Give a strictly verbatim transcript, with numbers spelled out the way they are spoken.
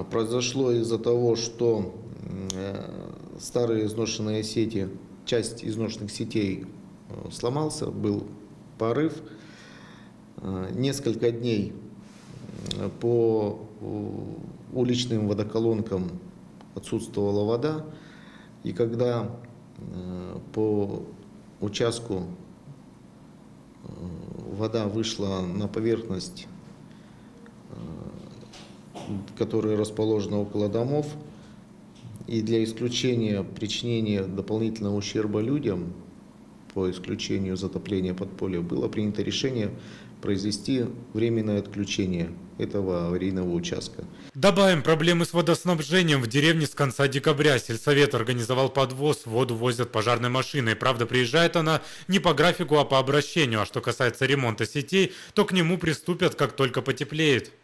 произошло из-за того, что старые изношенные сети, часть изношенных сетей сломался, был порыв. Несколько дней по уличным водоколонкам отсутствовала вода, и когда по участку вода вышла на поверхность, которая расположена около домов, и для исключения причинения дополнительного ущерба людям, по исключению затопления подполья, было принято решение произвести временное отключение этого аварийного участка. Добавим, проблемы с водоснабжением в деревне с конца декабря. Сельсовет организовал подвоз, воду возят пожарной машиной. Правда, приезжает она не по графику, а по обращению. А что касается ремонта сетей, то к нему приступят, как только потеплеет.